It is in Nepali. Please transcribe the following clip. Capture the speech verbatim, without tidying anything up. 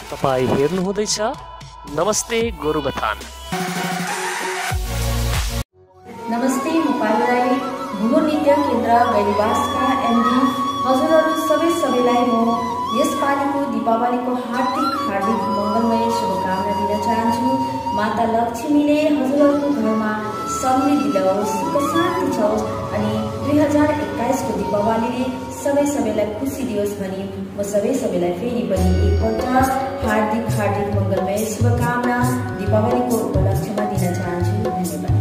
तपाईँ हेर्नुहुँदैछ नमस्ते गोरुबथान। नमस्ते, म पालु राई, घुमुर नृत्य केन्द्र गैरीबासका एमडी। हजुरहरू सबै सबैलाई म यसपालिको दीपावलीको हार्दिक हार्दिक मङ्गलमय शुभकामना दिन चाहन्छु। माता लक्ष्मीले हजुरहरूको घरमा समृद्धि ल्याओस्, सुख शान्ति छओस् अनि दुई हजार एक्काइसको दीपावलीले सबै सबैलाई खुसी दियोस् भनी म सबै सबैलाई फेरि पनि एकपल्ट हार्दिक हार्दिक मङ्गलमय शुभकामना दीपावलीको उपलक्ष्यमा दिन चाहन्छु। धन्यवाद।